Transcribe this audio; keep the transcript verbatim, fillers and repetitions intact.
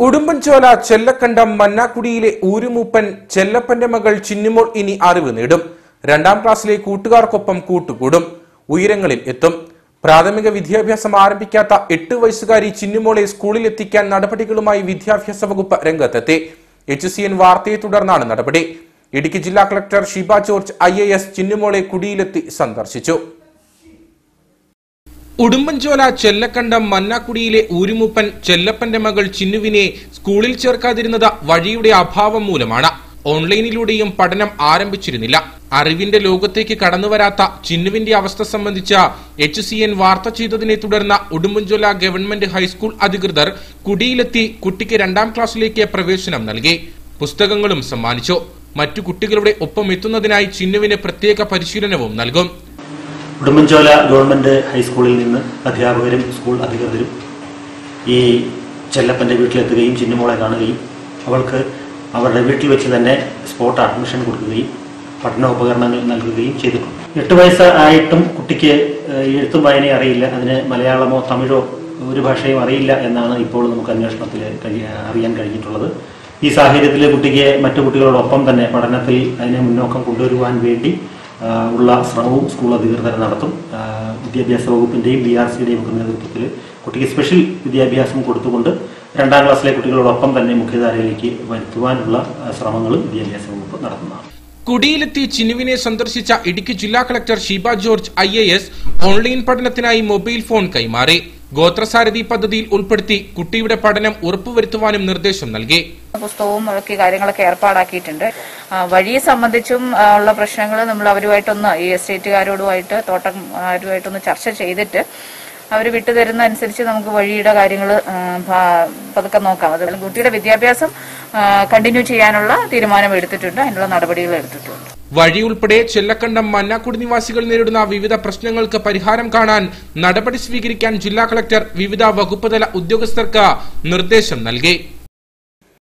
ഉടുമ്പൻചോല ചെല്ലക്കണ്ടം മന്നാക്കുടിയിലെ ഊരുമൂപ്പൻ ചെല്ലപ്പന്റെ മകൾ ചിന്നുമോൾ ഇനി അറിവ് നേടും. രണ്ടാം ക്ലാസ്സിലെ കൂട്ടുകാർക്കൊപ്പം കൂട്ടുകൂടും, ഉയരങ്ങളിൽ എത്തും. പ്രാഥമിക വിദ്യാഭ്യാസം ആരംഭിക്കാത്ത എട്ട് വയസ്സുകാരി ചിന്നുമോളെ സ്കൂളിലെത്തിക്കാൻ നടപടികളുമായി വിദ്യാഭ്യാസ വകുപ്പ് രംഗത്തെത്തി. എച്ച് സി എൻ വാർത്തയെ തുടർന്നാണ് നടപടി. ഇടുക്കി ജില്ലാ collector Sheeba George I A S ചിന്നുമോളെ കുടിയിലെത്തി സന്ദർശിച്ചു. ഉടുമ്പൻചോല ചെല്ലക്കണ്ടം മന്നാക്കുടിയിലെ ഊരുമൂപ്പൻ ചെല്ലപ്പന്റെ മകൾ ചിന്നുവിനെ സ്കൂളിൽ ചേർക്കാതിരുന്നത് വഴിയുടെ അഭാവം മൂലമാണ്. ഓൺലൈനിലൂടെയും പഠനം ആരംഭിച്ചിരുന്നില്ല. അറിവിന്റെ ലോകത്തേക്ക് കടന്നുവരാത്ത ചിന്നുവിന്റെ അവസ്ഥ സംബന്ധിച്ച എച്ച് സി എൻ വാർത്ത ചെയ്തതിനെ തുടർന്ന് ഉടുമ്പൻചോല ഗവൺമെന്റ് ഹൈസ്കൂൾ അധികൃതർ കുടിയിലെത്തി കുട്ടിക്ക് രണ്ടാം ക്ലാസ്സിലേക്ക് പ്രവേശനം നൽകി. പുസ്തകങ്ങളും സമ്മാനിച്ചു. മറ്റു കുട്ടികളുടെ ഒപ്പം എത്തുന്നതിനായി ചിന്നുവിന് പ്രത്യേക പരിശീലനവും നൽകും. ഉടുമ്പൻചോല ഗവൺമെന്റ് ഹൈസ്കൂളിൽ നിന്ന് അധ്യാപകരും സ്കൂൾ അധികൃതരും ഈ ചെല്ലപ്പന്റെ വീട്ടിലെത്തുകയും ചിന്നുമോളെ കാണുകയും അവൾക്ക് അവരുടെ വീട്ടിൽ വെച്ച് തന്നെ സ്പോട്ട് അഡ്മിഷൻ കൊടുക്കുകയും പഠനോപകരണങ്ങൾ നൽകുകയും ചെയ്തിട്ടുണ്ട്. എട്ട് വയസ്സ് ആയിട്ടും കുട്ടിക്ക് എഴുത്തും വായനയും അറിയില്ല. അതിന് മലയാളമോ തമിഴോ ഒരു ഭാഷയും അറിയില്ല എന്നാണ് ഇപ്പോൾ നമുക്ക് അന്വേഷണത്തിൽ അറിയാൻ കഴിഞ്ഞിട്ടുള്ളത്. ഈ സാഹചര്യത്തിൽ കുട്ടിക്ക് മറ്റു കുട്ടികളോടൊപ്പം തന്നെ പഠനത്തിൽ അതിനെ മുന്നോക്കം കൊണ്ടുവരുവാൻ വേണ്ടി ഉള്ള ശ്രമവും സ്കൂൾ അധികൃതർ നടത്തും. വിദ്യാഭ്യാസ വകുപ്പിന്റെയും ബി ആർ സിയുടെയും ഒക്കെ നേതൃത്വത്തിൽ കുട്ടിക്ക് സ്പെഷ്യൽ വിദ്യാഭ്യാസം കൊടുത്തുകൊണ്ട് രണ്ടാം ക്ലാസ്സിലെ കുട്ടികളോടൊപ്പം തന്നെ മുഖ്യധാരയിലേക്ക് വരുത്തുവാനുള്ള ശ്രമങ്ങളും വിദ്യാഭ്യാസ വകുപ്പ് നടത്തുന്നതാണ്. കുടിയിലെത്തി ചിന്നുവിനെ സന്ദർശിച്ച ഇടുക്കി ജില്ലാ collector Sheeba George I A S online പഠനത്തിനായി മൊബൈൽ ഫോൺ കൈമാറി. ഗോത്രസാരഥി പദ്ധതിയിൽ ഉൾപ്പെടുത്തി കുട്ടിയുടെ പഠനം ഉറപ്പുവരുത്തുവാനും നിർദ്ദേശം നൽകി. പുസ്തകവും ഒക്കെ കാര്യങ്ങളൊക്കെ ഏർപ്പാടാക്കിയിട്ടുണ്ട്. വഴിയെ സംബന്ധിച്ചും ഉള്ള പ്രശ്നങ്ങൾ നമ്മൾ അവരുമായിട്ടൊന്ന് ഈ എസ്റ്റേറ്റുകാരോടുമായിട്ട് തോട്ടക്കാരുമായിട്ടൊന്ന് ചർച്ച ചെയ്തിട്ട് അവർ വിട്ടുതരുന്ന അനുസരിച്ച് നമുക്ക് വഴിയുടെ കാര്യങ്ങൾ പതുക്കെ നോക്കാം. അതുപോലെ കുട്ടിയുടെ വിദ്യാഭ്യാസം കണ്ടിന്യൂ ചെയ്യാനുള്ള തീരുമാനം എടുത്തിട്ടുണ്ട്. അതിനുള്ള നടപടികൾ എടുത്തിട്ടുണ്ട്. വഴി ഉൾപ്പെടെ ചെല്ലക്കണ്ടം മന്നാക്കുടി നിവാസികൾ നേരിടുന്ന വിവിധ പ്രശ്നങ്ങൾക്ക് പരിഹാരം കാണാൻ നടപടി സ്വീകരിക്കാൻ ജില്ലാ കളക്ടർ വിവിധ വകുപ്പുതല ഉദ്യോഗസ്ഥർക്ക് നിർദ്ദേശം നൽകി.